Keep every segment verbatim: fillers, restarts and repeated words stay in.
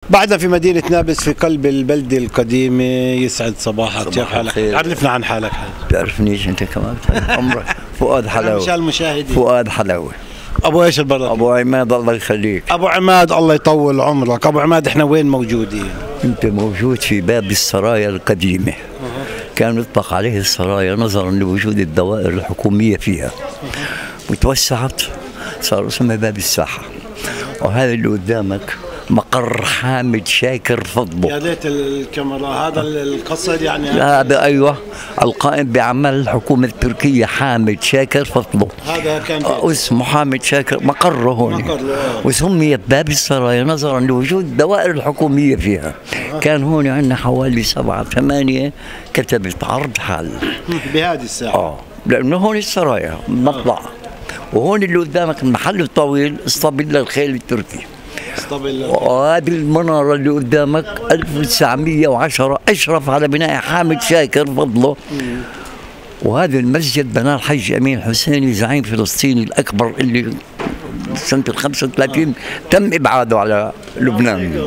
بعدنا في مدينة نابلس في قلب البلدة القديمة. يسعد صباحك، كيف حالك؟ عرفنا عن حالك. بتعرفنيش انت كمان؟ عمرك فؤاد حلاوة. مشان المشاهدين. فؤاد حلاوة. ابو ايش البلد؟ ابو عماد الله يخليك. ابو عماد الله يطول عمرك. ابو عماد احنا وين موجودين؟ انت موجود في باب السرايا القديمة. كان يطلق عليه السرايا نظرا لوجود الدوائر الحكومية فيها. وتوسعت صار اسمها باب الساحة. وهذا اللي قدامك مقر حامد شاكر فضله. يا ليت الكاميرا. هذا القصر يعني هذا ايوه القائم باعمال الحكومه التركيه حامد شاكر فضله. هذا كان اسمه حامد شاكر، مقره هون. مقر. وسميت باب السرايا نظرا لوجود الدوائر الحكوميه فيها. أه. كان هون عندنا حوالي سبعه ثمانيه كتبت عرض حال بهذه الساعه. اه لانه هون السرايا مطلع. أه. وهون اللي قدامك المحل الطويل اسطبل الخيل التركي. وهذه المنارة اللي قدامك ألف وتسعمئة وعشرة أشرف على بناء حامد شاكر فضله. وهذا المسجد بناه الحج أمين حسيني زعيم فلسطيني الأكبر اللي سنة ال خمسة وثلاثين تم إبعاده على لبنان.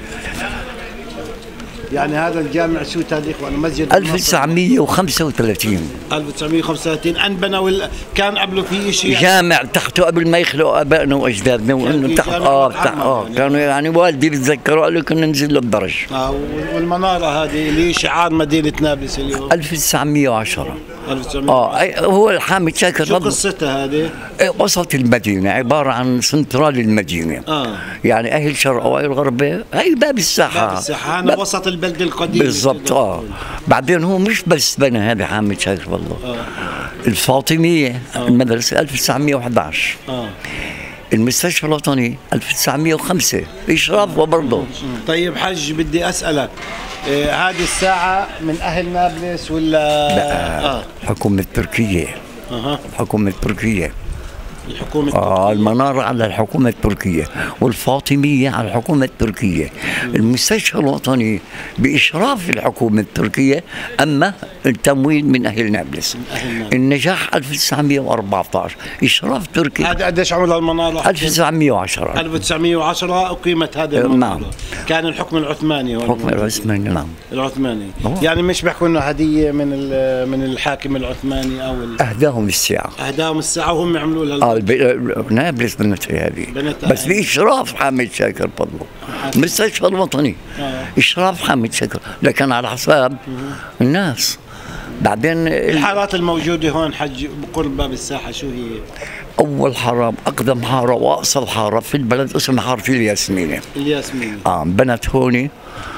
يعني هذا الجامع شو تاريخه؟ أنا مسجد ألف وتسعمئة وخمسة وثلاثين. ألف وتسعمئة وخمسة وثلاثين أنبنى ولا كان قبله في شيء؟ يعني جامع تحته قبل ما يخلقوا آبائنا وأجدادنا. وإنه تحت آه تحت آه يعني كانوا يعني والدي بتذكروا قالوا كنا ننزل له بدرج. آه والمنارة هذه اللي شعار مدينة نابلس اليوم ألف وتسعمئة وعشرة. ألف وتسعمئة اه هو الحامد شاكر. شو قصتها هذه؟ وسط المدينة، عبارة عن سنترال المدينة. اه يعني أهل شرق وأهل غربية. هي باب الساحة. باب الساحة هذا وسط البلدة القديمة بالضبط. اه بعدين هو مش بس بنى هذا حامد شاكر والله. آه. الفاطمية آه. المدرسة ألف وتسعمئة وأحد عشر. اه المستشفى الوطني ألف وتسعمئة وخمسة إشراف وبرضه. طيب حج بدي أسألك، إيه هذه الساعة من أهل نابلس ولا؟ لا آه. الحكومة التركية. أه. الحكومة التركية. الحكومة التركية. آه المنارة على الحكومة التركية، والفاطمية على الحكومة التركية. المستشفى الوطني بإشراف الحكومة التركية، أما التمويل من أهل نابلس. النجاح ألف وتسعمئة وأربعة عشر إشراف تركي. هذا قديش عمر المنارة؟ ألف وتسعمئة وعشرة. ألف وتسعمئة وعشرة أقيمت هذه المنارة. نعم. كان الحكم العثماني. الحكم العثماني نعم. العثماني. أوه. يعني مش بيحكوا إنه هدية من من الحاكم العثماني أو أهداهم الساعة. أهداهم الساعة وهم عملوا لها. نابلس بنتها هذه بس بإشراف حامد شاكر فضله. المستشفى الوطني آه. إشراف حامد شاكر، لكن على حساب الناس. بعدين الحارات الموجودة هون حج بقرب باب الساحة شو هي؟ أول حارة أقدم حارة وأقصر حارة في البلد اسمها حارة الياسمينة. الياسمينة آه بنت هوني.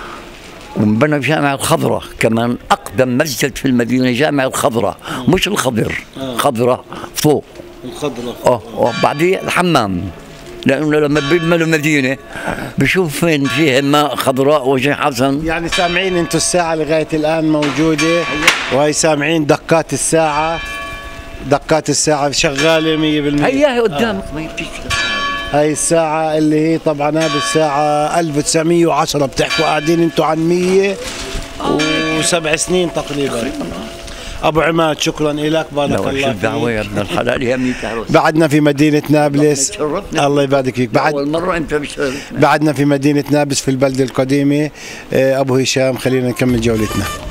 وبنى جامع الخضرة كمان أقدم مسجد في المدينة، جامع الخضرة. آه. مش الخضر. آه. خضرة فوق الخضرة. اه وبعديه الحمام، لانه لما بيبنوا مدينه بشوف فين فيها ماء خضراء وجه حسن. يعني سامعين انتم الساعه لغايه الان موجوده، وهي سامعين دقات الساعه. دقات الساعه شغاله مية بالمية. هياها قدامك. آه. ما هاي الساعه اللي هي طبعا هذه الساعه ألف وتسعمئة وعشرة. بتحكوا قاعدين انتم عن مية وسبع سنين تقريبا. أبو عماد شكرا لك، بارك الله فيك. الدعوة يا ابن الحلال يا ميت. بعدنا في مدينة نابلس. الله يبارك فيك. بعد أول مرة أنت بشرفنا. بعدنا في مدينة نابلس في البلدة القديمة. أبو هشام خلينا نكمل جولتنا.